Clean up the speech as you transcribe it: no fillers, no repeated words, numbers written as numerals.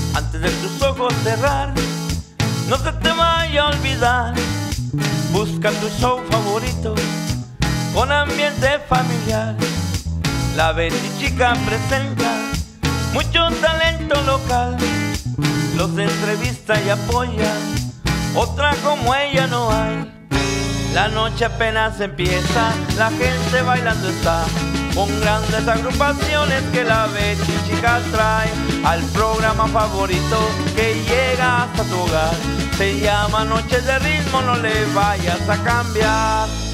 Antes de tus ojos cerrar, no se te vaya a olvidar. Busca tu show favorito con ambiente familiar. La Betty Chica presenta mucho talento local. Los entrevista y apoya, otra como ella no hay. La noche apenas empieza, la gente bailando está, con grandes agrupaciones que la Betty Chica trae al programa favorito que llega hasta tu hogar. Se llama Noches de Ritmo, no le vayas a cambiar.